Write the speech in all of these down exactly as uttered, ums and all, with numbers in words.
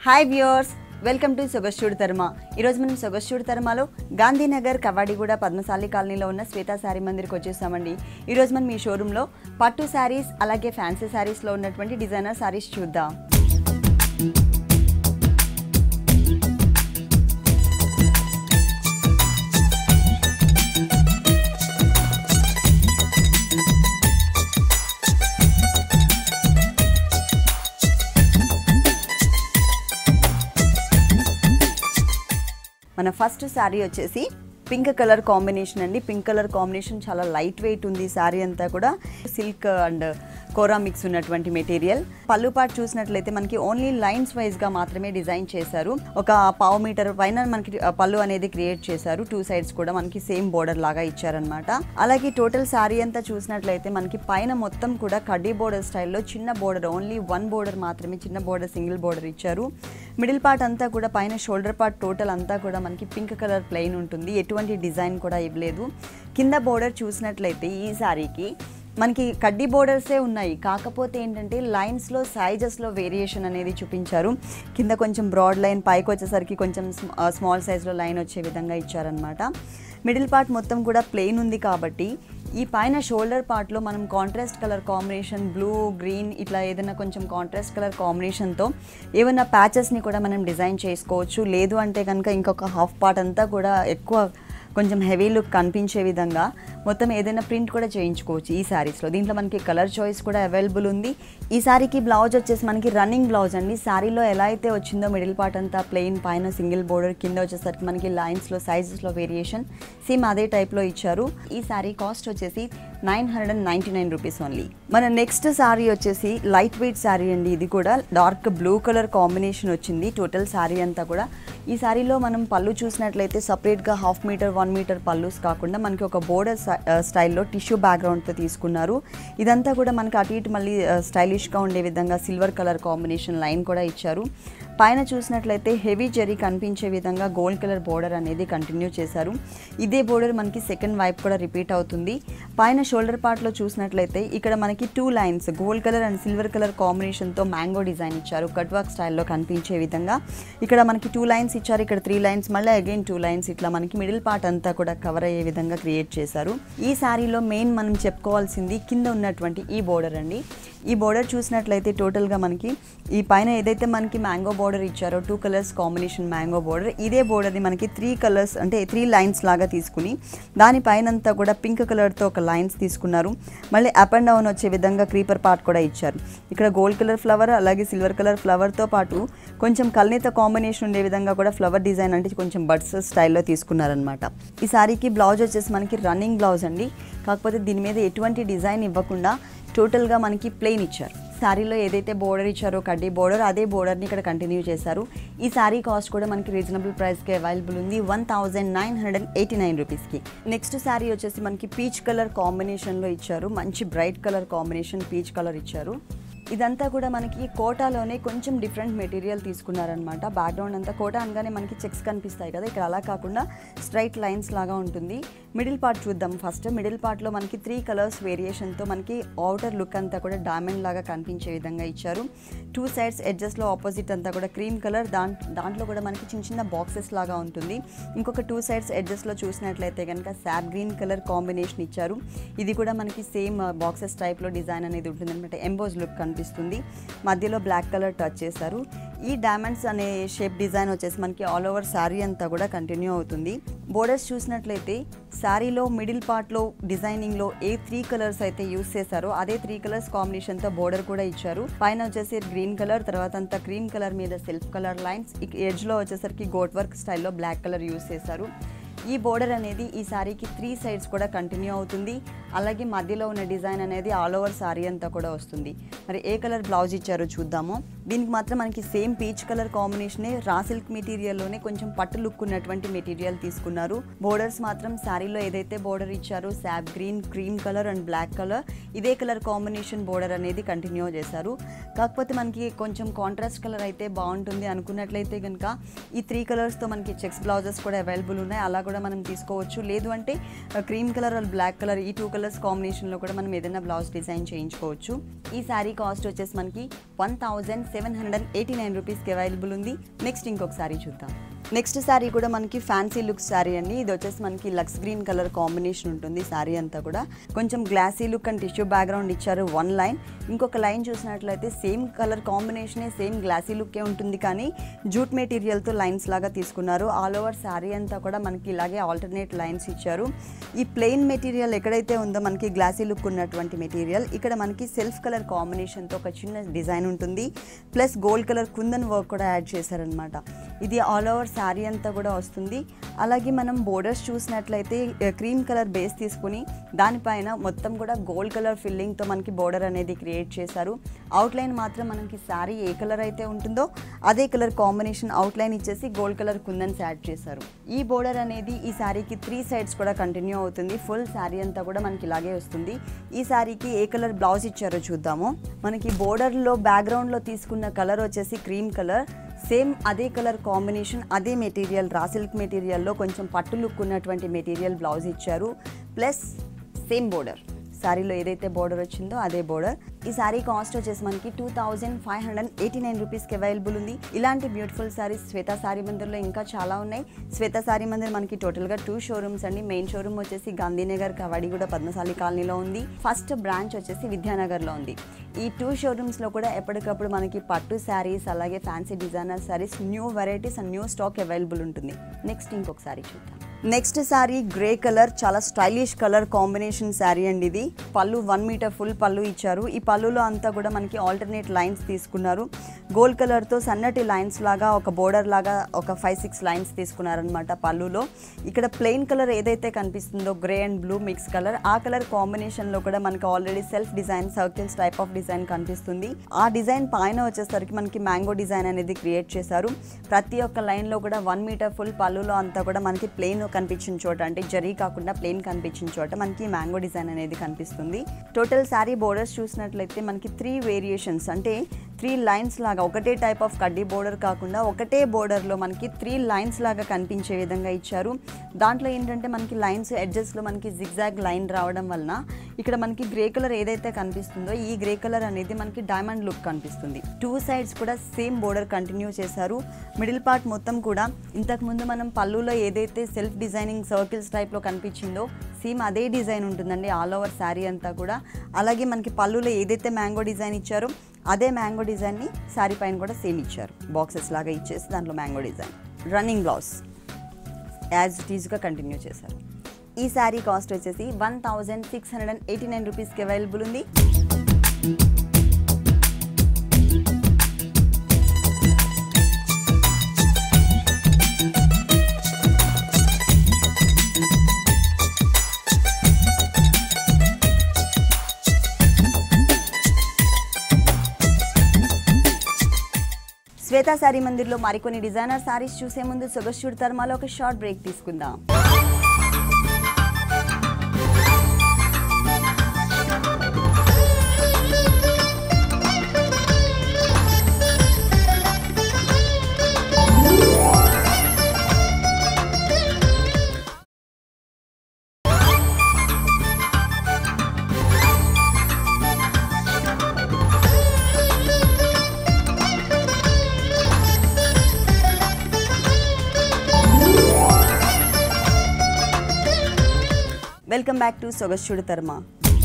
Hi viewers, welcome to Sogasuchudu తర్మ. ఈరోజు మనం సొగస్చూడు తర్మలో గాంధీనగర్ కవాడిగూడ పద్మశాలి కాలనీలో ఉన్న శ్వేత శారీ మందిర్కి వచ్చేసామండి. ఈరోజు మనం ఈ షోరూంలో పట్టు శారీస్ అలాగే ఫ్యాన్సీ శారీస్లో ఉన్నటువంటి డిజైనర్ శారీస్ చూద్దాం. మన ఫస్ట్ శారీ వచ్చేసి పింక్ కలర్ కాంబినేషన్ అండి. పింక్ కలర్ కాంబినేషన్ చాలా లైట్ వెయిట్ ఉంది. శారీ అంతా కూడా సిల్క్ అండ్ కోరా మిక్స్ ఉన్నటువంటి మెటీరియల్. పళ్ళు పాటు చూసినట్లయితే మనకి ఓన్లీ లైన్స్ వైజ్గా మాత్రమే డిజైన్ చేశారు. ఒక పావు మీటర్ పైన మనకి పళ్ళు అనేది క్రియేట్ చేశారు. టూ సైడ్స్ కూడా మనకి సేమ్ బోర్డర్ లాగా ఇచ్చారనమాట. అలాగే టోటల్ శారీ అంతా చూసినట్లయితే మనకి పైన మొత్తం కూడా కడ్డీ బోర్డర్ స్టైల్లో చిన్న బోర్డర్, ఓన్లీ వన్ బోర్డర్ మాత్రమే, చిన్న బోర్డర్, సింగిల్ బోర్డర్ ఇచ్చారు. మిడిల్ పార్ట్ అంతా కూడా పైన షోల్డర్ పార్ట్ టోటల్ అంతా కూడా మనకి పింక్ కలర్ ప్లెయిన్ ఉంటుంది. ఎటువంటి డిజైన్ కూడా ఇవ్వలేదు. కింద బోర్డర్ చూసినట్లయితే ఈ శారీకి మనకి కడ్డీ బోర్డర్సే ఉన్నాయి. కాకపోతే ఏంటంటే లైన్స్లో సైజెస్లో వేరియేషన్ అనేది చూపించారు. కింద కొంచెం బ్రాడ్ లైన్, పైకి వచ్చేసరికి కొంచెం స్మాల్ సైజ్లో లైన్ వచ్చే విధంగా ఇచ్చారనమాట. మిడిల్ పార్ట్ మొత్తం కూడా ప్లెయిన్ ఉంది కాబట్టి ఈ పైన షోల్డర్ పార్ట్లో మనం contrast colour combination, blue, green ఇట్లా ఏదైనా కొంచెం కాంట్రాస్ట్ కలర్ కాంబినేషన్తో ఏమైనా ప్యాచెస్ని కూడా మనం డిజైన్ చేసుకోవచ్చు. లేదు అంటే కనుక ఇంకొక హాఫ్ పార్ట్ అంతా కూడా ఎక్కువ కొంచెం హెవీ లుక్ కనిపించే విధంగా మొత్తం ఏదైనా ప్రింట్ కూడా చేయించుకోవచ్చు ఈ శారీస్లో. దీంట్లో మనకి కలర్ చాయిస్ కూడా అవైలబుల్ ఉంది. ఈ శారీకి బ్లౌజ్ వచ్చేసి మనకి రన్నింగ్ బ్లౌజ్ అండి. శారీలో ఎలా అయితే వచ్చిందో మిడిల్ పార్ట్ అంతా ప్లెయిన్, పైన సింగిల్ బోర్డర్, కింద వచ్చేసరికి మనకి లైన్స్లో సైజెస్లో వేరియేషన్ సేమ్ అదే టైప్లో ఇచ్చారు. ఈ శారీ కాస్ట్ వచ్చేసి nine hundred and ninety nine rupees only. మన నెక్స్ట్ శారీ వచ్చేసి లైట్ వెయిట్ శారీ అండి. ఇది కూడా డార్క్ బ్లూ కలర్ కాంబినేషన్ వచ్చింది టోటల్ శారీ అంతా కూడా. ఈ శారీలో మనం పళ్ళు చూసినట్లయితే సపరేట్గా హాఫ్ మీటర్, వన్ మీటర్ పళ్ళుస్ కాకుండా మనకి ఒక బోర్డర్ స్టైల్లో టిష్యూ బ్యాక్గ్రౌండ్తో తీసుకున్నారు. ఇదంతా కూడా మనకి అటు ఇటు మళ్ళీ స్టైలిష్గా ఉండే విధంగా సిల్వర్ కలర్ కాంబినేషన్ లైన్ కూడా ఇచ్చారు. పైన చూసినట్లయితే హెవీ జరీ కనిపించే విధంగా గోల్డ్ కలర్ బోర్డర్ అనేది కంటిన్యూ చేశారు. ఇదే బోర్డర్ మనకి సెకండ్ వైపు కూడా రిపీట్ అవుతుంది. పైన షోల్డర్ పార్ట్లో చూసినట్లయితే ఇక్కడ మనకి two lines gold colour and silver colour కాంబినేషన్తో మ్యాంగో డిజైన్ ఇచ్చారు. కట్ వర్క్ స్టైల్లో కనిపించే విధంగా ఇక్కడ మనకి టూ లైన్స్ ఇచ్చారు. ఇక్కడ త్రీ లైన్స్, మళ్ళీ అగైన్ టూ లైన్స్, ఇట్లా మనకి మిడిల్ పార్ట్ అంతా కూడా కవర్ అయ్యే విధంగా క్రియేట్ చేశారు. ఈ శారీలో మెయిన్ మనం చెప్పుకోవాల్సింది కింద ఉన్నటువంటి ఈ బోర్డర్ అండి. ఈ బోర్డర్ చూసినట్లయితే టోటల్గా మనకి ఈ పైన ఏదైతే మనకి మ్యాంగో బోర్డర్ ఇచ్చారో, two colours combination mango border, ఇదే బోర్డర్ని మనకి త్రీ కలర్స్ అంటే త్రీ లైన్స్ లాగా తీసుకుని దానిపైనంతా కూడా పింక్ కలర్తో ఒక లైన్స్ తీసుకున్నారు. మళ్ళీ అప్ అండ్ డౌన్ వచ్చే విధంగా క్రీపర్ పార్ట్ కూడా ఇచ్చారు. ఇక్కడ గోల్డ్ కలర్ ఫ్లవర్ అలాగే సిల్వర్ కలర్ ఫ్లవర్తో పాటు కొంచెం కల్నేత కాంబినేషన్ ఉండే విధంగా కూడా ఫ్లవర్ డిజైన్ అంటే కొంచెం బడ్స్ స్టైల్లో తీసుకున్నారనమాట. ఈ శారీకి బ్లౌజ్ వచ్చేసి మనకి రన్నింగ్ బ్లౌజ్ అండి. కాకపోతే దీని మీద ఎటువంటి డిజైన్ ఇవ్వకుండా టోటల్గా మనకి ప్లెయిన్ ఇచ్చారు. శారీలో ఏదైతే బోర్డర్ ఇచ్చారో కడ్డీ బోర్డర్, అదే బోర్డర్ని ఇక్కడ కంటిన్యూ చేశారు. ఈ శారీ కాస్ట్ కూడా మనకి రీజనబుల్ ప్రైస్కి అవైలబుల్ ఉంది, one thousand nine hundred and eighty nine రూపీస్కి. నెక్స్ట్ శారీ వచ్చేసి మనకి పీచ్ కలర్ కాంబినేషన్లో ఇచ్చారు. మంచి bright colour combination peach colour ఇచ్చారు. ఇదంతా కూడా మనకి కోటాలోనే కొంచెం డిఫరెంట్ మెటీరియల్ తీసుకున్నారనమాట. బ్యాక్గ్రౌండ్ అంతా కోటా అనగానే మనకి చెక్స్ కనిపిస్తాయి కదా, ఇక్కడ అలా కాకుండా స్ట్రైట్ లైన్స్ లాగా ఉంటుంది. మిడిల్ పార్ట్ చూద్దాం ఫస్ట్. మిడిల్ పార్ట్లో మనకి త్రీ కలర్స్ వేరియేషన్తో మనకి అవుటర్ లుక్ అంతా కూడా డైమండ్ లాగా కనిపించే విధంగా ఇచ్చారు. టూ సైడ్స్ ఎడ్జెస్లో ఆపోజిట్ అంతా కూడా క్రీమ్ కలర్, దాం దాంట్లో కూడా మనకి చిన్న చిన్న బాక్సెస్ లాగా ఉంటుంది. ఇంకొక టూ సైడ్స్ ఎడ్జెస్లో చూసినట్లయితే కనుక శాప్ గ్రీన్ కలర్ కాంబినేషన్ ఇచ్చారు. ఇది కూడా మనకి సేమ్ బాక్సెస్ టైప్లో డిజైన్ అనేది ఉంటుంది అనమాట. ఎంబోజ్ లుక్ కనిపిస్తుంది. మధ్యలో బ్లాక్ కలర్ టచ్ చేశారు. ఈ డైమండ్స్ అనే షేప్ డిజైన్ వచ్చేసి మనకి ఆల్ ఓవర్ శారీ అంతా కూడా కంటిన్యూ అవుతుంది. బోర్డర్స్ చూసినట్లయితే శారీలో మిడిల్ పార్ట్లో డిజైనింగ్లో ఏ త్రీ కలర్స్ అయితే యూస్ చేశారో అదే త్రీ కలర్స్ కాంబినేషన్తో బోర్డర్ కూడా ఇచ్చారు. పైన వచ్చేసి గ్రీన్ కలర్, తర్వాత అంతా క్రీమ్ కలర్ మీద సెల్ఫ్ కలర్ లైన్స్, ఎడ్జ్లో వచ్చేసరికి గోట్ వర్క్ స్టైల్లో బ్లాక్ కలర్ యూస్ చేశారు. ఈ బోర్డర్ అనేది ఈ శారీకి త్రీ సైడ్స్ కూడా కంటిన్యూ అవుతుంది. అలాగే మధ్యలో ఉన్న డిజైన్ అనేది ఆల్ ఓవర్ శారీ అంతా కూడా వస్తుంది. మరి ఏ కలర్ బ్లౌజ్ ఇచ్చారో చూద్దాము. దీనికి మాత్రం మనకి same peach colour కాంబినేషనే, raw silk మెటీరియల్లోనే కొంచెం పట్టు లుక్ ఉన్నటువంటి మెటీరియల్ తీసుకున్నారు. బోర్డర్స్ మాత్రం శారీలో ఏదైతే బోర్డర్ ఇచ్చారో sap green, cream colour and black colour, ఇదే కలర్ కాంబినేషన్ బోర్డర్ అనేది కంటిన్యూ చేశారు. కాకపోతే మనకి కొంచెం కాంట్రాస్ట్ కలర్ అయితే బాగుంటుంది అనుకున్నట్లయితే కనుక ఈ త్రీ కలర్స్తో మనకి చెక్స్ బ్లౌజెస్ కూడా అవైలబుల్ ఉన్నాయి. అలా కూడా మనం తీసుకోవచ్చు. లేదు అంటే cream colour and black colour ఈ టూ కలర్స్ కాంబినేషన్లో కూడా మనం ఏదైనా బ్లౌజ్ డిజైన్ చేయించుకోవచ్చు. ఈ శారీ కాస్ట్ వచ్చేసి మనకి one thousand seven hundred and eighty nine రూపీస్కి అవైలబుల్ ఉంది. నెక్స్ట్ ఇంకొక శారీ చూద్దాం. నెక్స్ట్ శారీ కూడా మనకి ఫ్యాన్సీ లుక్ శారీ అండి. ఇది వచ్చేసి మనకి లక్స్ గ్రీన్ కలర్ కాంబినేషన్ ఉంటుంది. శారీ అంతా కూడా కొంచెం glassy look and tissue background ఇచ్చారు. వన్ లైన్, ఇంకొక లైన్ చూసినట్లయితే సేమ్ కలర్ కాంబినేషనే, సేమ్ గ్లాసీ లుక్కే ఉంటుంది, కానీ జూట్ మెటీరియల్తో లైన్స్ లాగా తీసుకున్నారు. ఆల్ ఓవర్ శారీ అంతా కూడా మనకి ఇలాగే ఆల్టర్నేట్ లైన్స్ ఇచ్చారు. ఈ ప్లెయిన్ మెటీరియల్ ఎక్కడైతే ఉందో మనకి గ్లాసీ లుక్ ఉన్నటువంటి మెటీరియల్, ఇక్కడ మనకి సెల్ఫ్ కలర్ కాంబినేషన్తో ఒక చిన్న డిజైన్ ఉంటుంది. Plus gold colour kundan work కూడా యాడ్ చేశారనమాట. ఇది ఆల్ ఓవర్ శారీ అంతా కూడా వస్తుంది. అలాగే మనం బోర్డర్స్ చూసినట్లయితే క్రీమ్ కలర్ బేస్ తీసుకుని దానిపైన మొత్తం కూడా గోల్డ్ కలర్ ఫిల్లింగ్తో మనకి బోర్డర్ అనేది క్రియేట్ చేశారు. అవుట్లైన్ మాత్రం మనకి శారీ ఏ కలర్ అయితే ఉంటుందో అదే కలర్ కాంబినేషన్ అవుట్లైన్ ఇచ్చేసి గోల్డ్ కలర్ కుందన్స్ యాడ్ చేశారు. ఈ బోర్డర్ అనేది ఈ శారీకి త్రీ సైడ్స్ కూడా కంటిన్యూ అవుతుంది. ఫుల్ శారీ అంతా కూడా మనకి ఇలాగే వస్తుంది. ఈ శారీకి ఏ కలర్ బ్లౌజ్ ఇచ్చారో చూద్దాము. మనకి బోర్డర్లో బ్యాక్గ్రౌండ్లో తీసుకున్న కలర్ వచ్చేసి క్రీమ్ కలర్, సేమ్ అదే కలర్ కాంబినేషన్, అదే మెటీరియల్ రా సిల్క్ మెటీరియల్లో కొంచెం పట్టు లుక్ ఉన్నటువంటి మెటీరియల్ బ్లౌజ్ ఇచ్చారు. ప్లస్ సేమ్ బోర్డర్, శారీలో ఏదైతే బోర్డర్ వచ్చిందో అదే బోర్డర్. ఈ శారీ కాస్ట్ వచ్చేసి మనకి two thousand five hundred eighty nine రూపీస్కి అవైలబుల్ ఉంది. ఇలాంటి బ్యూటిఫుల్ శారీస్ శ్వేత శారీ మందిర్లో ఇంకా చాలా ఉన్నాయి. శ్వేత శారీ మందిర్ మనకి టోటల్గా టూ షోరూమ్స్ అండి. మెయిన్ షోరూమ్ వచ్చేసి గాంధీనగర్ కవాడిగూడ పద్మశాలి కాలనీలో ఉంది. ఫస్ట్ బ్రాంచ్ వచ్చేసి విద్యానగర్లో ఉంది. ఈ టూ షోరూమ్స్లో కూడా ఎప్పటికప్పుడు మనకి పట్టు శారీస్ అలాగే fancy designer saris, new varieties and new stock available ఉంటుంది. నెక్స్ట్ ఇంకొక శారీ చూద్దాం. నెక్స్ట్ శారీ గ్రే కలర్, చాలా స్టైలిష్ కలర్ కాంబినేషన్ శారీ అండి. ఇది పళ్ళు వన్ మీటర్ ఫుల్ పళ్ళు ఇచ్చారు. ఈ పళ్ళులో అంతా కూడా మనకి ఆల్టర్నేట్ లైన్స్ తీసుకున్నారు. గోల్డ్ కలర్తో సన్నటి లైన్స్ లాగా ఒక బోర్డర్ లాగా ఒక ఫైవ్ సిక్స్ లైన్స్ తీసుకున్నారనమాట పళ్ళులో. ఇక్కడ ప్లెయిన్ కలర్ ఏదైతే కనిపిస్తుందో grey and blue mix colour, ఆ కలర్ కాంబినేషన్లో కూడా మనకి already self design circles type of design కనిపిస్తుంది. ఆ డిజైన్ పైన వచ్చేసరికి మనకి మ్యాంగో డిజైన్ అనేది క్రియేట్ చేశారు. ప్రతి ఒక్క లైన్లో కూడా వన్ మీటర్ ఫుల్ పళ్ళులో అంతా కూడా మనకి ప్లెయిన్ కనిపించిన చోట, అంటే జరీ కాకుండా ప్లెయిన్ కనిపించిన చోట మనకి మ్యాంగో డిజైన్ అనేది కనిపిస్తుంది. టోటల్ శారీ బోర్డర్స్ చూసినట్లయితే మనకి త్రీ వేరియేషన్స్, అంటే త్రీ లైన్స్ లాగా, ఒకటే టైప్ ఆఫ్ కడ్డీ బోర్డర్ కాకుండా ఒకటే బోర్డర్లో మనకి త్రీ లైన్స్ లాగా కనిపించే విధంగా ఇచ్చారు. దాంట్లో ఏంటంటే మనకి లైన్స్ ఎడ్జెస్లో మనకి జిగ్జాగ్ లైన్ రావడం వలన ఇక్కడ మనకి గ్రే కలర్ ఏదైతే కనిపిస్తుందో ఈ గ్రే కలర్ అనేది మనకి డైమండ్ లుక్ కనిపిస్తుంది. టూ సైడ్స్ కూడా సేమ్ బోర్డర్ కంటిన్యూ చేశారు. మిడిల్ పార్ట్ మొత్తం కూడా ఇంతకుముందు మనం పళ్ళులో ఏదైతే సెల్ఫ్ డిజైనింగ్ సర్కిల్స్ టైప్లో కనిపించిందో సేమ్ అదే డిజైన్ ఉంటుందండి ఆల్ ఓవర్ శారీ అంతా కూడా. అలాగే మనకి పళ్ళులో ఏదైతే మ్యాంగో డిజైన్ ఇచ్చారో అదే మ్యాంగో డిజైన్ని శారీ పైన కూడా సేమ్ ఇచ్చారు. బాక్సెస్ లాగా ఇచ్చేసి దాంట్లో mango design. Running blouse as it ఈజ్గా కంటిన్యూ చేశారు. ఈ శారీ కాస్ట్ వచ్చేసి one thousand six hundred and eighty nine రూపీస్కి అవైలబుల్ ఉంది. శ్వేత శారీ మందిర్లో మరికొన్ని డిజైనర్ శారీస్ చూసే ముందు సొగసు చూడతారు ఒక షార్ట్ బ్రేక్ తీసుకుందాం. వెల్కమ్ బ్యాక్ టు సొగసు చూడతారమా.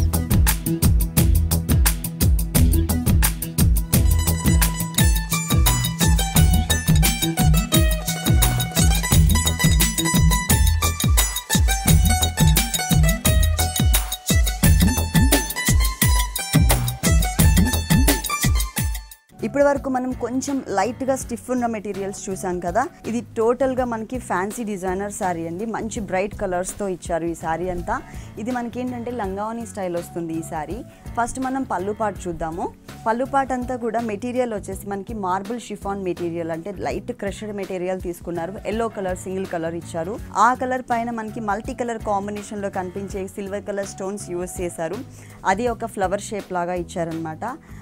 ఇప్పటి వరకు మనం కొంచెం లైట్గా స్టిఫ్ ఉన్న మెటీరియల్స్ చూసాం కదా. ఇది టోటల్గా మనకి ఫ్యాన్సీ డిజైనర్ శారీ అండి. మంచి బ్రైట్ కలర్స్తో ఇచ్చారు ఈ శారీ అంతా. ఇది మనకి ఏంటంటే లంగావని స్టైల్ వస్తుంది ఈ శారీ. ఫస్ట్ మనం పళ్ళు పార్ట్ చూద్దాము. పళ్ళు పార్ట్ అంతా కూడా మెటీరియల్ వచ్చేసి మనకి మార్బుల్ షిఫాన్ మెటీరియల్, అంటే లైట్ క్రషడ్ మెటీరియల్ తీసుకున్నారు. ఎల్లో కలర్ సింగిల్ కలర్ ఇచ్చారు. ఆ కలర్ పైన మనకి మల్టీ కలర్ కాంబినేషన్లో కనిపించే సిల్వర్ కలర్ స్టోన్స్ యూజ్ చేశారు. అది ఒక ఫ్లవర్ షేప్ లాగా ఇచ్చారనమాట.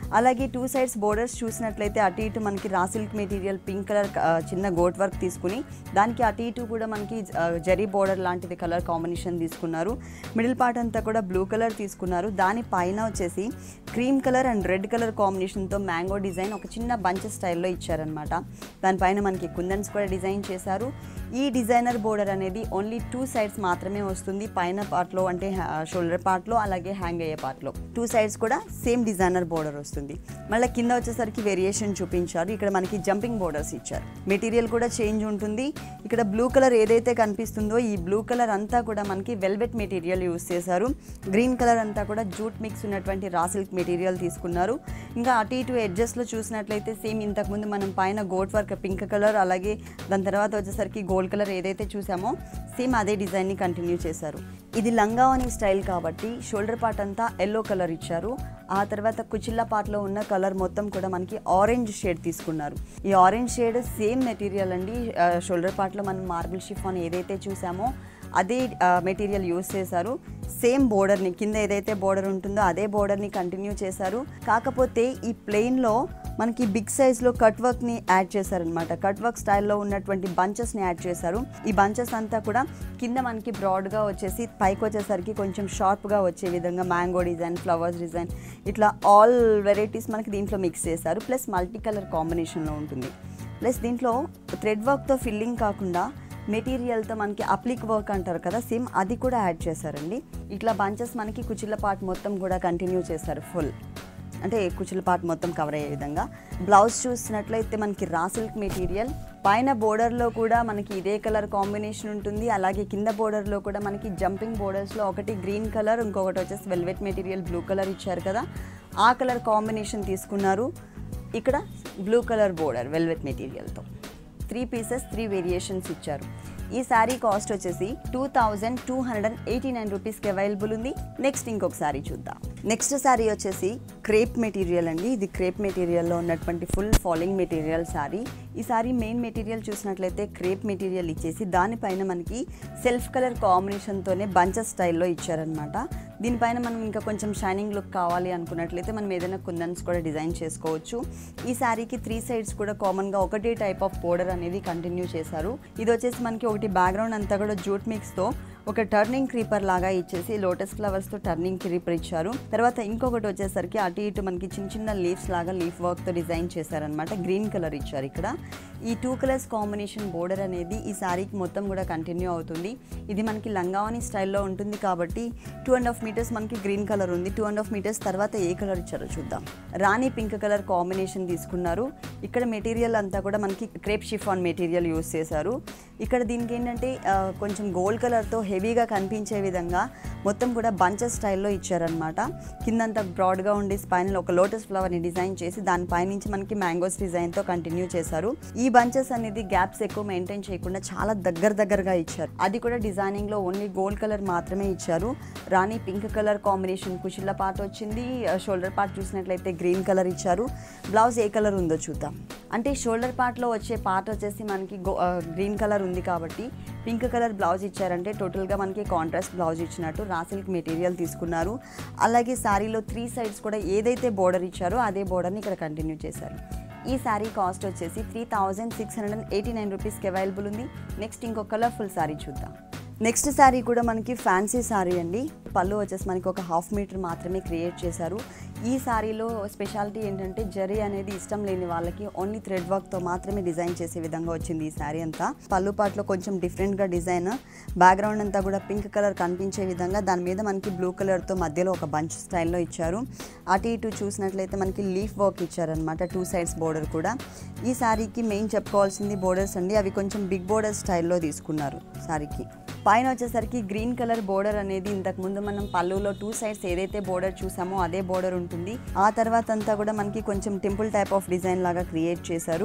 అలాగే టూ సైడ్స్ బోర్డర్స్ చూసినట్లయితే అటు ఇటు మనకి raw silk material pink colour చిన్న గోట్ వర్క్ తీసుకుని దానికి అటు ఇటు కూడా మనకి జరీ బోర్డర్ లాంటిది కలర్ కాంబినేషన్ తీసుకున్నారు. మిడిల్ పార్ట్ అంతా కూడా బ్లూ కలర్ తీసుకున్నారు. దాని పైన వచ్చేసి cream colour and red colour కాంబినేషన్తో మ్యాంగో డిజైన్ ఒక చిన్న బంచ్ స్టైల్లో ఇచ్చారనమాట. దానిపైన మనకి కుందన్స్ కూడా డిజైన్ చేశారు. ఈ డిజైనర్ బోర్డర్ అనేది ఓన్లీ టూ సైడ్స్ మాత్రమే వస్తుంది. పైన పార్ట్లో అంటే షోల్డర్ పార్ట్లో అలాగే హ్యాంగ్ అయ్యే పార్ట్లో టూ సైడ్స్ కూడా సేమ్ డిజైనర్ బోర్డర్ వస్తుంది. మళ్ళీ కింద వచ్చేసరికి వేరియేషన్ చూపించారు. ఇక్కడ మనకి జంపింగ్ బోర్డర్స్ ఇచ్చారు. మెటీరియల్ కూడా చేంజ్ ఉంటుంది. ఇక్కడ బ్లూ కలర్ ఏదైతే కనిపిస్తుందో ఈ బ్లూ కలర్ అంతా కూడా మనకి వెల్వెట్ మెటీరియల్ యూస్ చేశారు. గ్రీన్ కలర్ అంతా కూడా జూట్ మిక్స్ ఉన్నటువంటి రా సిల్క్ మెటీరియల్ తీసుకున్నారు. ఇంకా అటు ఇటు ఎడ్జెస్లో చూసినట్లయితే సేమ్ ఇంతకుముందు మనం పైన గోట్ వర్క్ పింక్ కలర్ అలాగే దాని తర్వాత వచ్చేసరికి గోల్డ్ కలర్ ఏదైతే చూసామో సేమ్ అదే డిజైన్ని కంటిన్యూ చేశారు. ఇది లంగావని స్టైల్ కాబట్టి షోల్డర్ పార్ట్ అంతా ఎల్లో కలర్ ఇచ్చారు. ఆ తర్వాత కుచిల్లా పార్ట్లో ఉన్న కలర్ మొత్తం కూడా మనకి ఆరెంజ్ షేడ్ తీసుకున్నారు. ఈ ఆరెంజ్ షేడ్ సేమ్ మెటీరియల్ అండి. షోల్డర్ పార్ట్లో మనం మార్బుల్ షిఫాన్ ఏదైతే చూసామో అదే మెటీరియల్ యూస్ చేశారు. సేమ్ బోర్డర్ని కింద ఏదైతే బోర్డర్ ఉంటుందో అదే బోర్డర్ని కంటిన్యూ చేశారు. కాకపోతే ఈ ప్లెయిన్లో మనకి బిగ్ సైజ్లో కట్ వర్క్ని యాడ్ చేశారనమాట. కట్ వర్క్ స్టైల్లో ఉన్నటువంటి బంచెస్ని యాడ్ చేశారు. ఈ బంచెస్ అంతా కూడా కింద మనకి బ్రాడ్గా వచ్చేసి పైకి వచ్చేసరికి కొంచెం షార్ప్గా వచ్చే విధంగా మ్యాంగో డిజైన్, ఫ్లవర్స్ డిజైన్ ఇట్లా ఆల్ వెరైటీస్ మనకి దీంట్లో మిక్స్ చేశారు. ప్లస్ మల్టీ కలర్ కాంబినేషన్లో ఉంటుంది. ప్లస్ దీంట్లో థ్రెడ్ వర్క్తో ఫిల్లింగ్ కాకుండా మెటీరియల్తో మనకి అప్లిక్ వర్క్ అంటారు కదా సేమ్ అది కూడా యాడ్ చేశారండి. ఇట్లా బంచెస్ మనకి కుచిళ్ళ పార్ట్ మొత్తం కూడా కంటిన్యూ చేశారు. ఫుల్ అంటే కుచిళ్ళ పార్ట్ మొత్తం కవర్ అయ్యే విధంగా. బ్లౌజ్ చూసినట్లయితే మనకి రా సిల్క్ మెటీరియల్ పైన బోర్డర్లో కూడా మనకి ఇదే కలర్ కాంబినేషన్ ఉంటుంది. అలాగే కింద బోర్డర్లో కూడా మనకి జంపింగ్ బోర్డర్స్లో ఒకటి గ్రీన్ కలర్ ఇంకొకటి వచ్చేసి వెల్వెట్ మెటీరియల్ బ్లూ కలర్ ఇచ్చారు కదా ఆ కలర్ కాంబినేషన్ తీసుకున్నారు. ఇక్కడ బ్లూ కలర్ బోర్డర్ వెల్వెట్ మెటీరియల్తో త్రీ పీసెస్ త్రీ వేరియేషన్స్ ఇచ్చారు. ఈ శారీ కాస్ట్ వచ్చేసి two thousand two hundred and eighty nine రూపీస్కి అవైలబుల్ ఉంది. నెక్స్ట్ ఇంకొక శారీ చూద్దాం. నెక్స్ట్ శారీ వచ్చేసి క్రేప్ మెటీరియల్ అండి. ఇది క్రేప్ మెటీరియల్లో ఉన్నటువంటి ఫుల్ ఫాలింగ్ మెటీరియల్ శారీ. ఈ శారీ మెయిన్ మెటీరియల్ చూసినట్లయితే క్రేప్ మెటీరియల్ ఇచ్చేసి దానిపైన మనకి సెల్ఫ్ కలర్ కాంబినేషన్తోనే బంచెస్ స్టైల్లో ఇచ్చారనమాట. దీనిపైన మనం ఇంకా కొంచెం షైనింగ్ లుక్ కావాలి అనుకున్నట్లయితే మనం ఏదైనా కుందన్స్ కూడా డిజైన్ చేసుకోవచ్చు. ఈ శారీకి త్రీ సైడ్స్ కూడా కామన్గా ఒకటే టైప్ ఆఫ్ బోర్డర్ అనేది కంటిన్యూ చేశారు. ఇది వచ్చేసి మనకి ఒకటి బ్యాక్గ్రౌండ్ అంతా కూడా జూట్ మిక్స్తో ఒక టర్నింగ్ క్రీపర్ లాగా ఇచ్చేసి లోటస్ ఫ్లవర్స్తో టర్నింగ్ క్రీపర్ ఇచ్చారు. తర్వాత ఇంకొకటి వచ్చేసరికి అటు ఇటు మనకి చిన్న చిన్న లీవ్స్ లాగా లీఫ్ వర్క్తో డిజైన్ చేశారనమాట. గ్రీన్ కలర్ ఇచ్చారు. ఇక్కడ ఈ టూ కలర్స్ కాంబినేషన్ బోర్డర్ అనేది ఈ శారీకి మొత్తం కూడా కంటిన్యూ అవుతుంది. ఇది మనకి లంగావని స్టైల్లో ఉంటుంది కాబట్టి టూ అండ్ హాఫ్ మీటర్స్ మనకి గ్రీన్ కలర్ ఉంది. టూ అండ్ హాఫ్ మీటర్స్ తర్వాత ఏ కలర్ ఇచ్చారో చూద్దాం. రాణి పింక్ కలర్ కాంబినేషన్ తీసుకున్నారు. ఇక్కడ మెటీరియల్ అంతా కూడా మనకి క్రేప్ షిఫాన్ మెటీరియల్ యూస్ చేశారు. ఇక్కడ దీనికి ఏంటంటే కొంచెం గోల్డ్ కలర్తో హెవీగా కనిపించే విధంగా మొత్తం కూడా బంచెస్ స్టైల్లో ఇచ్చారనమాట. కిందంతా బ్రాడ్గా ఉండి స్పైనల్ ఒక లోటస్ ఫ్లవర్ని డిజైన్ చేసి దానిపైనుంచి మనకి మ్యాంగోస్ డిజైన్తో కంటిన్యూ చేశారు. ఈ బంచెస్ అనేది గ్యాప్స్ ఎక్కువ మెయింటైన్ చేయకుండా చాలా దగ్గర దగ్గరగా ఇచ్చారు. అది కూడా డిజైనింగ్లో ఓన్లీ గోల్డ్ కలర్ మాత్రమే ఇచ్చారు. రాణి పింక్ కలర్ కాంబినేషన్ కుచిళ్ళ పార్ట్ వచ్చింది. షోల్డర్ పార్ట్ చూసినట్లయితే గ్రీన్ కలర్ ఇచ్చారు. బ్లౌజ్ ఏ కలర్ ఉందో చూద్దాం. అంటే షోల్డర్ పార్ట్లో వచ్చే పార్ట్ వచ్చేసి మనకి గో గ్రీన్ కలర్ ఉంది కాబట్టి పింక్ కలర్ బ్లౌజ్ ఇచ్చారంటే టోటల్గా మనకి కాంట్రాస్ట్ బ్లౌజ్ ఇచ్చినట్టు. రా సిల్క్ మెటీరియల్ తీసుకున్నారు. అలాగే శారీలో త్రీ సైడ్స్ కూడా ఏదైతే బోర్డర్ ఇచ్చారో అదే బోర్డర్ని ఇక్కడ కంటిన్యూ చేశారు. ఈ శారీ కాస్ట్ వచ్చేసి three thousand six hundred and eighty nine రూపీస్కి అవైలబుల్ ఉంది. నెక్స్ట్ ఇంకో కలర్ఫుల్ శారీ చూద్దాం. నెక్స్ట్ శారీ కూడా మనకి ఫ్యాన్సీ శారీ అండి. పళ్ళు వచ్చేసి మనకి ఒక హాఫ్ మీటర్ మాత్రమే క్రియేట్ చేశారు. ఈ శారీలో స్పెషాలిటీ ఏంటంటే జరీ అనేది ఇష్టం లేని వాళ్ళకి ఓన్లీ థ్రెడ్ వర్క్తో మాత్రమే డిజైన్ చేసే విధంగా వచ్చింది ఈ శారీ అంతా. పళ్ళు పాటలో కొంచెం డిఫరెంట్గా డిజైన్, బ్యాక్గ్రౌండ్ అంతా కూడా పింక్ కలర్ కనిపించే విధంగా దాని మీద మనకి బ్లూ కలర్తో మధ్యలో ఒక బంచ్ స్టైల్లో ఇచ్చారు. అటు ఇటు చూసినట్లయితే మనకి లీఫ్ వర్క్ ఇచ్చారనమాట. టూ సైడ్స్ బోర్డర్ కూడా. ఈ శారీకి మెయిన్ చెప్పుకోవాల్సింది బోర్డర్స్ అండి. అవి కొంచెం బిగ్ బోర్డర్ స్టైల్లో తీసుకున్నారు శారీకి. పైన వచ్చేసరికి గ్రీన్ కలర్ బోర్డర్ అనేది ఇంతకుముందు మనం పళ్ళులో టూ సైడ్స్ ఏదైతే బోర్డర్ చూసామో అదే బోర్డర్ ఉంటుంది. ఆ తర్వాత అంతా కూడా మనకి కొంచెం టెంపుల్ టైప్ ఆఫ్ డిజైన్ లాగా క్రియేట్ చేశారు.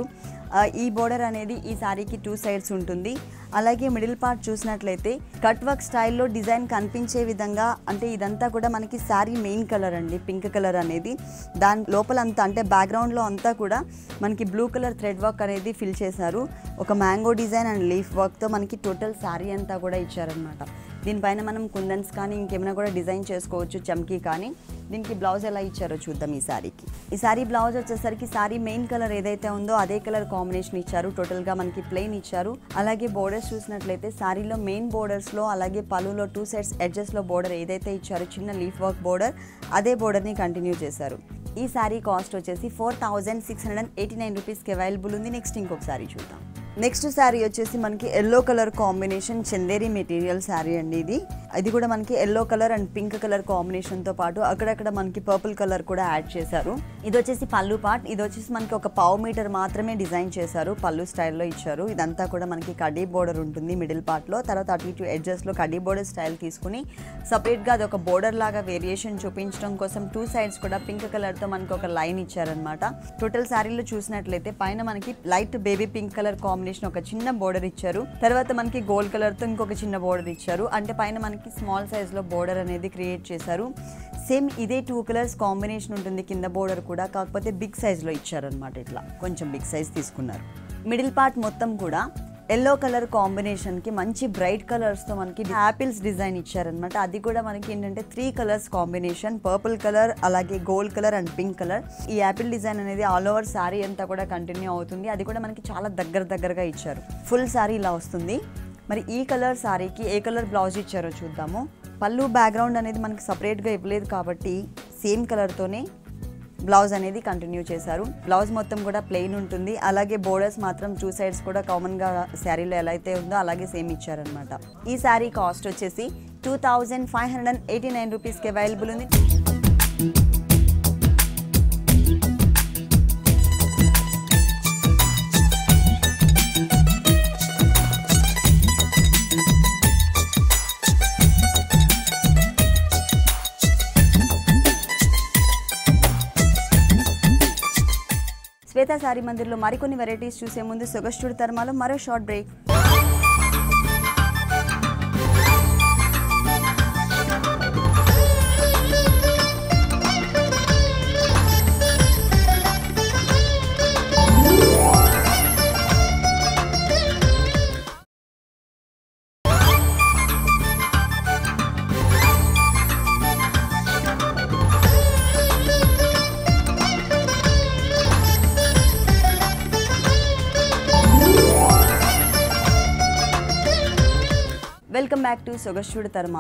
ఈ బోర్డర్ అనేది ఈ శారీకి టూ సైడ్స్ ఉంటుంది. అలాగే మిడిల్ పార్ట్ చూసినట్లయితే కట్ వర్క్ స్టైల్లో డిజైన్ కనిపించే విధంగా, అంటే ఇదంతా కూడా మనకి శారీ మెయిన్ కలర్ అండి పింక్ కలర్ అనేది. దాని లోపలంతా అంటే బ్యాక్గ్రౌండ్లో అంతా కూడా మనకి బ్లూ కలర్ థ్రెడ్ వర్క్ అనేది ఫిల్ చేశారు. ఒక మ్యాంగో డిజైన్ అండ్ లీఫ్ వర్క్తో మనకి టోటల్ శారీ అంతా కూడా ఇచ్చారనమాట. దీనిపైన మనం కుందన్స్ కానీ ఇంకేమైనా కూడా డిజైన్ చేసుకోవచ్చు, చమ్కీ కానీ. దీనికి బ్లౌజ్ ఎలా ఇచ్చారో చూద్దాం ఈ శారీకి. ఈ శారీ బ్లౌజ్ వచ్చేసరికి శారీ మెయిన్ కలర్ ఏదైతే ఉందో అదే కలర్ కాంబినేషన్ ఇచ్చారు. టోటల్గా మనకి ప్లెయిన్ ఇచ్చారు. అలాగే బోర్డర్స్ చూసినట్లయితే శారీలో మెయిన్ బోర్డర్స్లో అలాగే పళ్ళులో టూ సైడ్స్ ఎడ్జెస్లో బోర్డర్ ఏదైతే ఇచ్చారో చిన్న లీఫ్ వర్క్ బోర్డర్, అదే బోర్డర్ని కంటిన్యూ చేశారు. ఈ శారీ కాస్ట్ వచ్చేసి four thousand six hundred eighty nine రూపీస్కి అవైలబుల్ ఉంది. నెక్స్ట్ ఇంకొక శారీ చూద్దాం. నెక్స్ట్ శారీ వచ్చేసి మనకి yellow colour combination Chanderi material sari అండి. ఇది ఇది కూడా మనకి yellow colour and pink colour కాంబినేషన్తో పాటు అక్కడక్కడ మనకి పర్పుల్ కలర్ కూడా యాడ్ చేశారు. ఇది వచ్చేసి పళ్ళు పార్ట్. ఇది వచ్చేసి మనకి ఒక పావు మీటర్ మాత్రమే డిజైన్ చేశారు, పళ్ళు స్టైల్లో ఇచ్చారు. ఇదంతా కూడా మనకి కడ్డీ బోర్డర్ ఉంటుంది మిడిల్ పార్ట్లో. తర్వాత అటు ఇటు ఎడ్జెస్లో కడ్డీ బోర్డర్ స్టైల్ తీసుకుని సపరేట్గా అది ఒక బోర్డర్ లాగా వేరియేషన్ చూపించడం కోసం టూ సైడ్స్ కూడా పింక్ కలర్తో మనకి ఒక లైన్ ఇచ్చారనమాట. టోటల్ శారీలో చూసినట్లయితే పైన మనకి light baby pink colour combination ఒక చిన్న బోర్డర్ ఇచ్చారు. తర్వాత మనకి గోల్డ్ కలర్తో ఇంకొక చిన్న బోర్డర్ ఇచ్చారు. అంటే పైన మనకి స్మాల్ సైజ్లో బోర్డర్ అనేది క్రియేట్ చేశారు. సేమ్ ఇదే టూ కలర్స్ కాంబినేషన్ ఉంటుంది కింద బోర్డర్ కూడా, కాకపోతే బిగ్ సైజ్లో ఇచ్చారనమాట. ఇట్లా కొంచెం బిగ్ సైజ్ తీసుకున్నారు. మిడిల్ పార్ట్ మొత్తం కూడా ఎల్లో కలర్ కాంబినేషన్కి మంచి బ్రైట్ కలర్స్తో మనకి యాపిల్స్ డిజైన్ ఇచ్చారనమాట. అది కూడా మనకి ఏంటంటే three colours combination, purple colour అలాగే gold colour and pink colour. ఈ యాపిల్ డిజైన్ అనేది ఆల్ ఓవర్ శారీ అంతా కూడా కంటిన్యూ అవుతుంది. అది కూడా మనకి చాలా దగ్గర దగ్గరగా ఇచ్చారు. ఫుల్ శారీ ఇలా వస్తుంది. మరి ఈ కలర్ శారీకి ఏ కలర్ బ్లౌజ్ ఇచ్చారో చూద్దాము. పళ్ళు బ్యాక్గ్రౌండ్ అనేది మనకి సపరేట్గా ఇవ్వలేదు కాబట్టి సేమ్ కలర్తోనే బ్లౌజ్ అనేది కంటిన్యూ చేశారు. బ్లౌజ్ మొత్తం కూడా ప్లెయిన్ ఉంటుంది. అలాగే బోర్డర్స్ మాత్రం టూ సైడ్స్ కూడా కామన్గా శారీలో ఎలా అయితే ఉందో అలాగే సేమ్ ఇచ్చారనమాట. ఈ శారీ కాస్ట్ వచ్చేసి two thousand five hundred eighty nine రూపీస్కి అవైలబుల్ ఉంది. శ్వేత శారీ మందిర్లో మరికొన్ని వెరైటీస్ చూసే ముందు సొగస్టుడి తర్మాలో మరో short break. Welcome back to సొగస్టుడి తర్మా.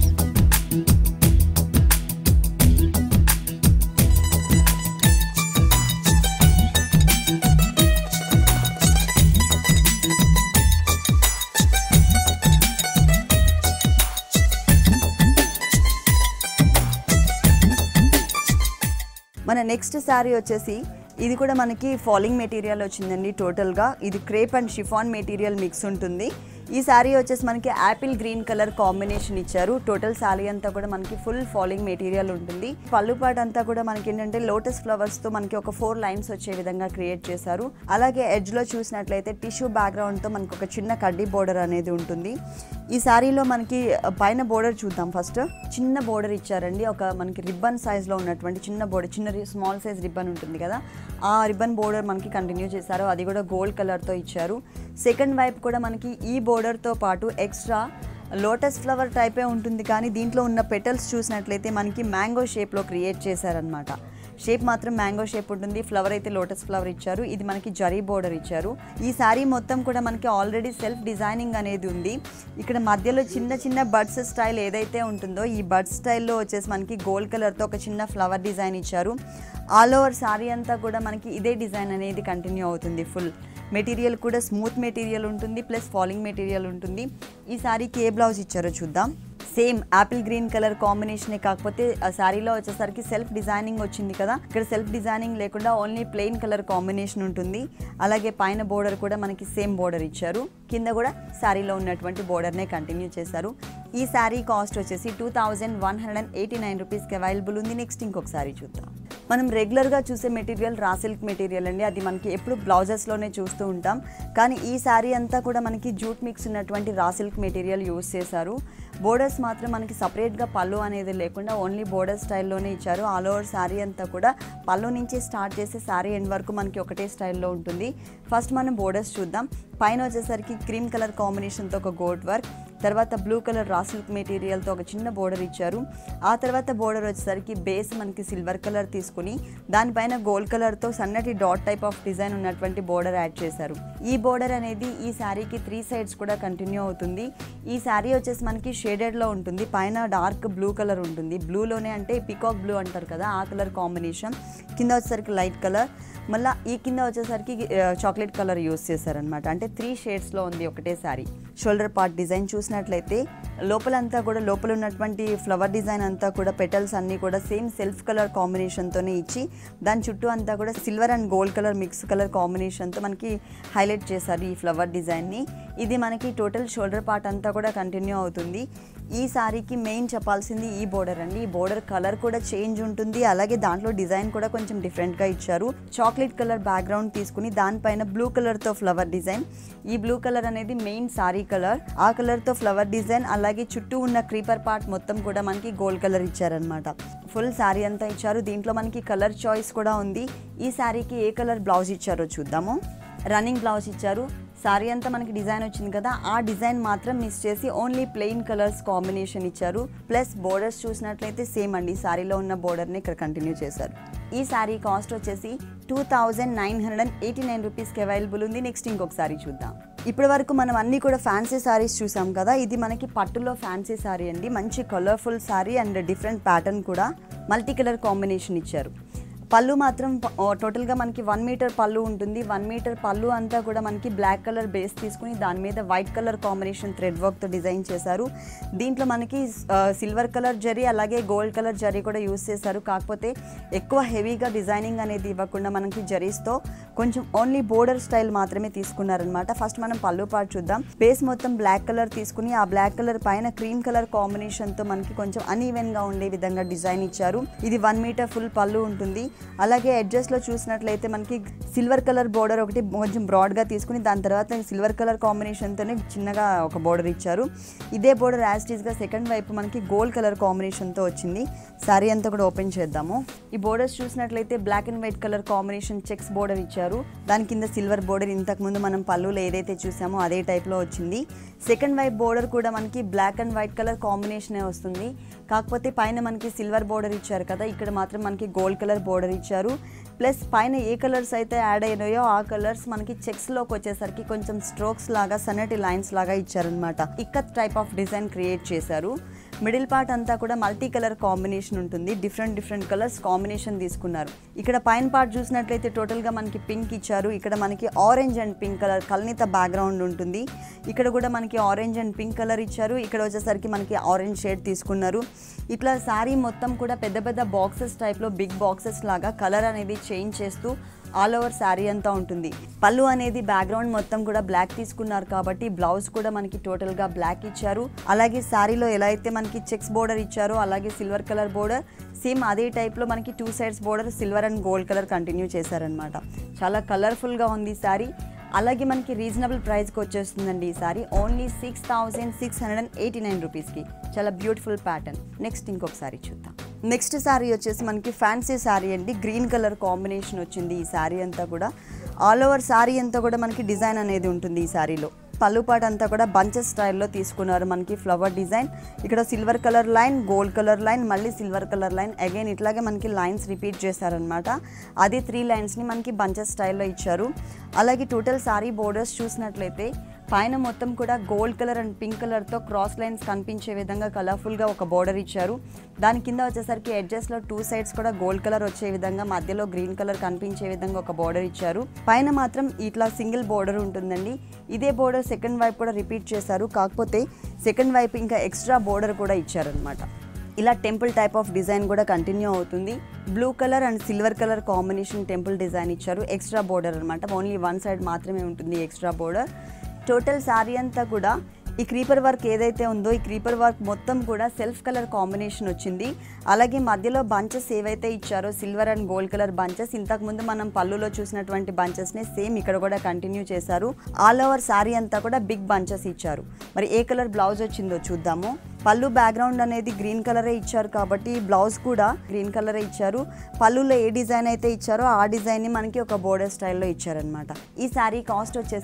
మన నెక్స్ట్ శారీ వచ్చేసి ఇది కూడా మనకి ఫాలింగ్ మెటీరియల్ వచ్చిందండి. టోటల్గా ఇది crepe and chiffon material mix ఉంటుంది. ఈ శారీ వచ్చేసి మనకి యాపిల్ గ్రీన్ కలర్ కాంబినేషన్ ఇచ్చారు. టోటల్ శారీ అంతా కూడా మనకి ఫుల్ ఫాలింగ్ మెటీరియల్ ఉంటుంది. పళ్ళు పార్ట్ అంతా కూడా మనకి ఏంటంటే లోటస్ ఫ్లవర్స్తో మనకి ఒక ఫోర్ లైన్స్ వచ్చే విధంగా క్రియేట్ చేశారు. అలాగే ఎడ్జ్లో చూసినట్లయితే టిష్యూ బ్యాక్గ్రౌండ్తో మనకి ఒక చిన్న కడ్డీ బోర్డర్ అనేది ఉంటుంది. ఈ శారీలో మనకి పైన బోర్డర్ చూద్దాం. ఫస్ట్ చిన్న బోర్డర్ ఇచ్చారండి. ఒక మనకి రిబ్బన్ సైజ్లో ఉన్నటువంటి చిన్న బోర్డర్, చిన్న స్మాల్ సైజ్ రిబ్బన్ ఉంటుంది కదా, ఆ రిబ్బన్ బోర్డర్ మనకి కంటిన్యూ చేశారు. అది కూడా గోల్డ్ కలర్తో ఇచ్చారు. సెకండ్ వైపు కూడా మనకి ఈ బోర్డర్తో పాటు ఎక్స్ట్రా లోటస్ ఫ్లవర్ టైపే ఉంటుంది, కానీ దీంట్లో ఉన్న పెటల్స్ చూసినట్లయితే మనకి మ్యాంగో షేప్లో క్రియేట్ చేశారనమాట. షేప్ మాత్రం మ్యాంగో షేప్ ఉంటుంది, ఫ్లవర్ అయితే లోటస్ ఫ్లవర్ ఇచ్చారు. ఇది మనకి జరీ బోర్డర్ ఇచ్చారు. ఈ శారీ మొత్తం కూడా మనకి ఆల్రెడీ సెల్ఫ్ డిజైనింగ్ అనేది ఉంది. ఇక్కడ మధ్యలో చిన్న చిన్న బడ్స్ స్టైల్ ఏదైతే ఉంటుందో ఈ బడ్స్ స్టైల్లో వచ్చేసి మనకి గోల్డ్ కలర్తో ఒక చిన్న ఫ్లవర్ డిజైన్ ఇచ్చారు. ఆల్ ఓవర్ శారీ అంతా కూడా మనకి ఇదే డిజైన్ అనేది కంటిన్యూ అవుతుంది. ఫుల్ మెటీరియల్ కూడా స్మూత్ మెటీరియల్ ఉంటుంది, ప్లస్ ఫాలింగ్ మెటీరియల్ ఉంటుంది. ఈ శారీకి ఏ బ్లౌజ్ ఇచ్చారో చూద్దాం. సేమ్ యాపిల్ గ్రీన్ కలర్ కాంబినేషనే, కాకపోతే ఆ శారీలో వచ్చేసరికి సెల్ఫ్ డిజైనింగ్ వచ్చింది కదా, ఇక్కడ సెల్ఫ్ డిజైనింగ్ లేకుండా ఓన్లీ ప్లెయిన్ కలర్ కాంబినేషన్ ఉంటుంది. అలాగే పైన బోర్డర్ కూడా మనకి సేమ్ బోర్డర్ ఇచ్చారు. కింద కూడా శారీలో ఉన్నటువంటి బోర్డర్నే కంటిన్యూ చేశారు. ఈ శారీ కాస్ట్ వచ్చేసి two thousand one hundred eighty nine రూపీస్కి అవైలబుల్ ఉంది. నెక్స్ట్ ఇంకొక శారీ చూద్దాం. మనం రెగ్యులర్గా చూసే మెటీరియల్ రా సిల్క్ మెటీరియల్ అండి. అది మనకి ఎప్పుడు బ్లౌజెస్లోనే చూస్తూ ఉంటాం, కానీ ఈ శారీ అంతా కూడా మనకి జూట్ మిక్స్ ఉన్నటువంటి రా సిల్క్ మెటీరియల్ యూస్ చేశారు. బోర్డర్స్ మాత్రం మనకి సపరేట్గా పళ్ళు అనేది లేకుండా ఓన్లీ బోర్డర్ స్టైల్లోనే ఇచ్చారు. ఆల్ ఓవర్ శారీ అంతా కూడా పళ్ళు నుంచి స్టార్ట్ చేసే శారీ ఎండ్ వరకు మనకి ఒకటే స్టైల్లో ఉంటుంది. ఫస్ట్ మనం బోర్డర్స్ చూద్దాం. పైన వచ్చేసరికి క్రీమ్ కలర్ కాంబినేషన్తో ఒక గోట్ వర్క్, తర్వాత బ్లూ కలర్ రా సిల్క్ మెటీరియల్తో ఒక చిన్న బోర్డర్ ఇచ్చారు. ఆ తర్వాత బోర్డర్ వచ్చేసరికి బేస్ మనకి సిల్వర్ కలర్ తీసుకుని దానిపైన గోల్డ్ కలర్తో సన్నటి డాట్ టైప్ ఆఫ్ డిజైన్ ఉన్నటువంటి బోర్డర్ యాడ్ చేశారు. ఈ బోర్డర్ అనేది ఈ శారీకి త్రీ సైడ్స్ కూడా కంటిన్యూ అవుతుంది. ఈ శారీ వచ్చేసి మనకి షేడెడ్లో ఉంటుంది. పైన డార్క్ బ్లూ కలర్ ఉంటుంది. బ్లూలోనే అంటే పికాక్ బ్లూ అంటారు కదా, ఆ కలర్ కాంబినేషన్. కింద వచ్చేసరికి లైట్ కలర్, మళ్ళీ ఈ కింద వచ్చేసరికి చాక్లెట్ కలర్ యూస్ చేశారనమాట. అంటే త్రీ షేడ్స్లో ఉంది ఒకటే శారీ. షోల్డర్ పార్ట్ డిజైన్ చూసినట్లయితే లోపలంతా కూడా లోపల ఉన్నటువంటి ఫ్లవర్ డిజైన్ అంతా కూడా పెటల్స్ అన్నీ కూడా సేమ్ సెల్ఫ్ కలర్ కాంబినేషన్తోనే ఇచ్చి దాని చుట్టూ అంతా కూడా silver and gold colour mix colour కాంబినేషన్తో మనకి హైలైట్ చేశారు ఈ ఫ్లవర్ డిజైన్ని. ఇది మనకి టోటల్ షోల్డర్ పార్ట్ అంతా కూడా కంటిన్యూ అవుతుంది. ఈ శారీకి మెయిన్ చెప్పాల్సింది ఈ బోర్డర్ అండి. ఈ బోర్డర్ కలర్ కూడా చేంజ్ ఉంటుంది, అలాగే దాంట్లో డిజైన్ కూడా కొంచెం డిఫరెంట్గా ఇచ్చారు. చాక్లెట్ కలర్ బ్యాక్గ్రౌండ్ తీసుకుని దానిపైన బ్లూ కలర్తో ఫ్లవర్ డిజైన్. ఈ బ్లూ కలర్ అనేది మెయిన్ శారీ కలర్. ఆ కలర్తో ఫ్లవర్ డిజైన్, అలాగే చుట్టూ ఉన్న క్రీపర్ పార్ట్ మొత్తం కూడా మనకి గోల్డ్ కలర్ ఇచ్చారనమాట. ఫుల్ శారీ అంతా ఇచ్చారు. దీంట్లో మనకి కలర్ చాయిస్ కూడా ఉంది. ఈ శారీకి ఏ కలర్ బ్లౌజ్ ఇచ్చారో చూద్దాము. రన్నింగ్ బ్లౌజ్ ఇచ్చారు. శారీ అంతా మనకి డిజైన్ వచ్చింది కదా, ఆ డిజైన్ మాత్రం మిస్ చేసి ఓన్లీ ప్లెయిన్ కలర్స్ కాంబినేషన్ ఇచ్చారు. ప్లస్ బోర్డర్స్ చూసినట్లయితే సేమ్ అండి, శారీలో ఉన్న బోర్డర్ని ఇక్కడ కంటిన్యూ చేశారు. ఈ శారీ కాస్ట్ వచ్చేసి two thousand nine hundred and eighty nine రూపీస్కి అవైలబుల్ ఉంది. నెక్స్ట్ ఇంకొక శారీ చూద్దాం. ఇప్పటి వరకు మనం అన్నీ కూడా ఫ్యాన్సీ శారీస్ చూసాం కదా, ఇది మనకి పట్టులో ఫ్యాన్సీ శారీ అండి. మంచి colourful sari and different pattern కూడా మల్టీ కలర్ కాంబినేషన్ ఇచ్చారు. పళ్ళు మాత్రం టోటల్గా మనకి వన్ మీటర్ పళ్ళు ఉంటుంది. వన్ మీటర్ పళ్ళు అంతా కూడా మనకి బ్లాక్ కలర్ బేస్ తీసుకుని దాని మీద వైట్ కలర్ కాంబినేషన్ థ్రెడ్ వర్క్తో డిజైన్ చేశారు. దీంట్లో మనకి సిల్వర్ కలర్ జరీ అలాగే గోల్డ్ కలర్ జరీ కూడా యూస్ చేశారు. కాకపోతే ఎక్కువ హెవీగా డిజైనింగ్ అనేది ఇవ్వకుండా మనకి జరీస్తో కొంచెం ఓన్లీ బోర్డర్ స్టైల్ మాత్రమే తీసుకున్నారనమాట. ఫస్ట్ మనం పళ్ళు పార్ట్ చూద్దాం. బేస్ మొత్తం బ్లాక్ కలర్ తీసుకుని ఆ బ్లాక్ కలర్ పైన క్రీమ్ కలర్ కాంబినేషన్తో మనకి కొంచెం అన్ఈవెన్గా ఉండే విధంగా డిజైన్ ఇచ్చారు. ఇది వన్ మీటర్ ఫుల్ పళ్ళు ఉంటుంది. అలాగే అడ్జస్ట్లో చూసినట్లయితే మనకి సిల్వర్ కలర్ బోర్డర్ ఒకటి కొంచెం బ్రాడ్గా తీసుకుని దాని తర్వాత సిల్వర్ కలర్ కాంబినేషన్తోనే చిన్నగా ఒక బోర్డర్ ఇచ్చారు. ఇదే బోర్డర్ యాజ్ ఇట్ ఈస్గా సెకండ్ వైపు మనకి గోల్డ్ కలర్ కాంబినేషన్తో వచ్చింది. శారీ అంతా కూడా ఓపెన్ చేద్దాము. ఈ బోర్డర్స్ చూసినట్లయితే black and white colour combination checks border ఇచ్చారు. దాని కింద సిల్వర్ బోర్డర్ ఇంతకుముందు మనం పళ్ళులో ఏదైతే చూసామో అదే టైప్లో వచ్చింది. సెకండ్ వైపు బోర్డర్ కూడా మనకి బ్లాక్ అండ్ వైట్ కలర్ కాంబినేషనే వస్తుంది. కాకపోతే పైన మనకి సిల్వర్ బోర్డర్ ఇచ్చారు కదా, ఇక్కడ మాత్రం మనకి గోల్డ్ కలర్ బోర్డర్ ఇచ్చారు. ప్లస్ పైన ఏ కలర్స్ అయితే యాడ్ అయినాయో ఆ కలర్స్ మనకి చెక్స్లోకి వచ్చేసరికి కొంచెం స్ట్రోక్స్ లాగా సన్నటి లైన్స్ లాగా ఇచ్చారనమాట. Ikat type of design create చేశారు. మిడిల్ పార్ట్ అంతా కూడా మల్టీ కలర్ కాంబినేషన్ ఉంటుంది. డిఫరెంట్ డిఫరెంట్ కలర్స్ కాంబినేషన్ తీసుకున్నారు. ఇక్కడ పైన పార్ట్ చూసినట్లయితే టోటల్గా మనకి పింక్ ఇచ్చారు. ఇక్కడ మనకి ఆరెంజ్ అండ్ పింక్ కలర్ కల్నిత బ్యాక్గ్రౌండ్ ఉంటుంది. ఇక్కడ కూడా మనకి ఆరెంజ్ అండ్ పింక్ కలర్ ఇచ్చారు. ఇక్కడ వచ్చేసరికి మనకి ఆరెంజ్ షేడ్ తీసుకున్నారు. ఇట్లా శారీ మొత్తం కూడా పెద్ద పెద్ద బాక్సెస్ టైప్లో బిగ్ బాక్సెస్ లాగా కలర్ అనేది చేంజ్ చేస్తూ ఆల్ ఓవర్ శారీ అంతా ఉంటుంది. పళ్ళు అనేది బ్యాక్గ్రౌండ్ మొత్తం కూడా బ్లాక్ తీసుకున్నారు కాబట్టి బ్లౌజ్ కూడా మనకి టోటల్గా బ్లాక్ ఇచ్చారు. అలాగే శారీలో ఎలా అయితే మనకి చెక్స్ బోర్డర్ ఇచ్చారో అలాగే సిల్వర్ కలర్ బోర్డర్ సేమ్ అదే టైప్లో మనకి two sides border silver and gold colour continue చేశారనమాట. చాలా కలర్ఫుల్గా ఉంది ఈ శారీ. అలాగే మనకి రీజనబుల్ ప్రైస్కి వచ్చేస్తుందండి ఈ sari. Only six thousand six hundred and eighty nine రూపీస్కి. చాలా బ్యూటిఫుల్ ప్యాటర్న్. నెక్స్ట్ ఇంకొక సారీ చూద్దాం. నెక్స్ట్ శారీ వచ్చేసి మనకి ఫ్యాన్సీ శారీ అండి. గ్రీన్ కలర్ కాంబినేషన్ వచ్చింది ఈ శారీ అంతా కూడా. ఆల్ ఓవర్ శారీ అంతా కూడా మనకి డిజైన్ అనేది ఉంటుంది ఈ శారీలో. పళ్ళు పాట అంతా కూడా బంచెస్ స్టైల్లో తీసుకున్నారు. మనకి ఫ్లవర్ డిజైన్, ఇక్కడ silver colour line, gold colour line, మళ్ళీ సిల్వర్ కలర్ లైన్, అగైన్ ఇట్లాగే మనకి లైన్స్ రిపీట్ చేశారనమాట. అదే త్రీ లైన్స్ని మనకి బంచెస్ స్టైల్లో ఇచ్చారు. అలాగే టోటల్ శారీ బోర్డర్స్ చూసినట్లయితే పైన మొత్తం కూడా గోల్డ్ కలర్ అండ్ పింక్ కలర్తో క్రాస్ లైన్స్ కనిపించే విధంగా కలర్ఫుల్గా ఒక బోర్డర్ ఇచ్చారు. దాని కింద వచ్చేసరికి ఎడ్జెస్లో టూ సైడ్స్ కూడా గోల్డ్ కలర్ వచ్చే విధంగా, మధ్యలో గ్రీన్ కలర్ కనిపించే విధంగా ఒక బోర్డర్ ఇచ్చారు. పైన మాత్రం ఇట్లా సింగిల్ బోర్డర్ ఉంటుందండి. ఇదే బోర్డర్ సెకండ్ వైపు కూడా రిపీట్ చేశారు. కాకపోతే సెకండ్ వైపు ఇంకా ఎక్స్ట్రా బోర్డర్ కూడా ఇచ్చారనమాట. ఇలా టెంపుల్ టైప్ ఆఫ్ డిజైన్ కూడా కంటిన్యూ అవుతుంది. Blue colour and silver colour combination temple design ఇచ్చారు. ఎక్స్ట్రా బోర్డర్ అనమాట. ఓన్లీ వన్ సైడ్ మాత్రమే ఉంటుంది ఎక్స్ట్రా బోర్డర్. టోటల్ శారీ అంతా కూడా ఈ క్రీపర్ వర్క్ ఏదైతే ఉందో ఈ క్రీపర్ వర్క్ మొత్తం కూడా సెల్ఫ్ కలర్ కాంబినేషన్ వచ్చింది. అలాగే మధ్యలో బంచెస్ ఏవైతే ఇచ్చారో silver and gold colour bunches, ఇంతకుముందు మనం పళ్ళులో చూసినటువంటి బంచెస్ని సేమ్ ఇక్కడ కూడా కంటిన్యూ చేశారు. ఆల్ ఓవర్ శారీ అంతా కూడా బిగ్ బంచెస్ ఇచ్చారు. మరి ఏ కలర్ బ్లౌజ్ వచ్చిందో చూద్దాము. పళ్ళు బ్యాక్గ్రౌండ్ అనేది గ్రీన్ కలరే ఇచ్చారు కాబట్టి బ్లౌజ్ కూడా గ్రీన్ కలరే ఇచ్చారు. పళ్ళులో ఏ డిజైన్ అయితే ఇచ్చారో ఆ డిజైన్ని మనకి ఒక బోర్డర్ స్టైల్లో ఇచ్చారనమాట. ఈ శారీ కాస్ట్ వచ్చేసి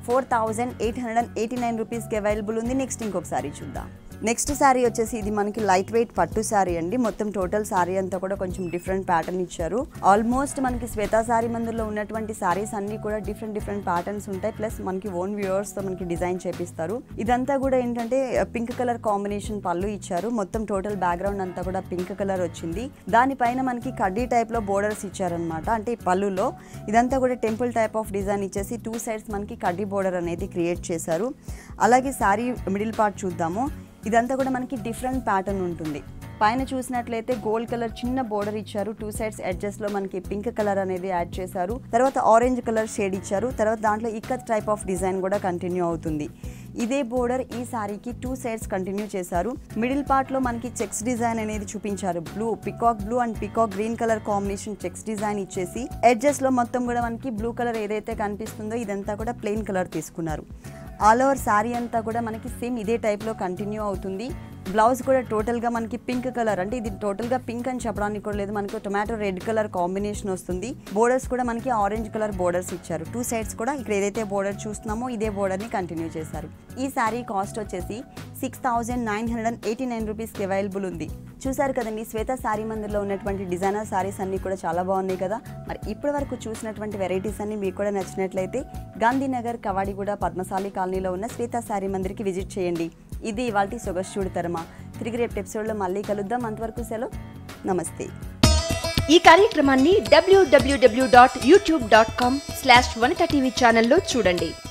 four thousand eight hundred and eighty nine రూపీస్కి అవైలబుల్ ఉంది. నెక్స్ట్ ఇంకొక సారీ చూద్దాం. నెక్స్ట్ శారీ వచ్చేసి ఇది మనకి లైట్ వెయిట్ పట్టు శారీ అండి. మొత్తం టోటల్ శారీ అంతా కూడా కొంచెం డిఫరెంట్ ప్యాటర్న్ ఇచ్చారు. ఆల్మోస్ట్ మనకి శ్వేతా శారీ మందిర్లో ఉన్నటువంటి శారీస్ అన్ని కూడా డిఫరెంట్ డిఫరెంట్ ప్యాటర్న్స్ ఉంటాయి. ప్లస్ మనకి ఓన్ వ్యూవర్స్ తో మనకి డిజైన్ చేపిస్తారు. ఇదంతా కూడా ఏంటంటే పింక్ కలర్ కాంబినేషన్ పళ్ళు ఇచ్చారు. మొత్తం టోటల్ బ్యాక్గ్రౌండ్ అంతా కూడా పింక్ కలర్ వచ్చింది. దానిపైన మనకి కడ్డీ టైప్ లో బోర్డర్స్ ఇచ్చారనమాట. అంటే పళ్ళులో ఇదంతా కూడా టెంపుల్ టైప్ ఆఫ్ డిజైన్ ఇచ్చేసి టూ సైడ్స్ మనకి కడ్డీ బోర్డర్ అనేది క్రియేట్ చేశారు. అలాగే శారీ మిడిల్ పార్ట్ చూద్దాము. ఇదంతా కూడా మనకి డిఫరెంట్ ప్యాటర్న్ ఉంటుంది. పైన చూసినట్లయితే గోల్డ్ కలర్ చిన్న బోర్డర్ ఇచ్చారు. టూ సైడ్స్ ఎడ్జెస్ లో మనకి పింక్ కలర్ అనేది యాడ్ చేశారు. తర్వాత ఆరెంజ్ కలర్ షేడ్ ఇచ్చారు. తర్వాత దాంట్లో ఇక్కత్ టైప్ ఆఫ్ డిజైన్ కూడా కంటిన్యూ అవుతుంది. ఇదే బోర్డర్ ఈ సారీకి టూ సైడ్స్ కంటిన్యూ చేశారు. మిడిల్ పార్ట్ లో మనకి చెక్స్ డిజైన్ అనేది చూపించారు. Blue peacock blue and peacock green colour combination checks design ఇచ్చేసి ఎడ్జెస్ లో మొత్తం కూడా మనకి బ్లూ కలర్ ఏదైతే కనిపిస్తుందో ఇదంతా కూడా ప్లెయిన్ కలర్ తీసుకున్నారు. ఆల్ ఓవర్ శారీ అంతా కూడా మనకి సేమ్ ఇదే టైప్లో కంటిన్యూ అవుతుంది. బ్లౌజ్ కూడా టోటల్గా మనకి పింక్ కలర్, అంటే ఇది టోటల్గా పింక్ అని చెప్పడానికి కూడా లేదు, మనకి టొమాటో రెడ్ కలర్ కాంబినేషన్ వస్తుంది. బోర్డర్స్ కూడా మనకి ఆరెంజ్ కలర్ బోర్డర్స్ ఇచ్చారు. టూ సైడ్స్ కూడా ఇక్కడ ఏదైతే బోర్డర్ చూస్తున్నామో ఇదే బోర్డర్ని కంటిన్యూ చేశారు. ఈ శారీ కాస్ట్ వచ్చేసి six thousand nine hundred and eighty nine రూపీస్కి అవైలబుల్ ఉంది. చూసారు కదండి, శ్వేత శారీ మందిర్లో ఉన్నటువంటి డిజైనర్ శారీస్ అన్నీ కూడా చాలా బాగున్నాయి కదా. మరి ఇప్పటి వరకు చూసినటువంటి వెరైటీస్ అన్ని మీకు కూడా నచ్చినట్లయితే గాంధీనగర్ కవాడిగూడ పద్మశాలి కాలనీలో ఉన్న శ్వేత శారీ మందిర్కి విజిట్ చేయండి. ఇది ఇవాల్టి సొగస్చూడు తరమా. తిరిగి రేపు ఎపిసోడ్లో మళ్ళీ కలుద్దాం. అంతవరకు సెలవు, నమస్తే. ఈ కార్యక్రమాన్ని W W W dot YouTube dot com slash Vanitha TV ఛానల్లో చూడండి.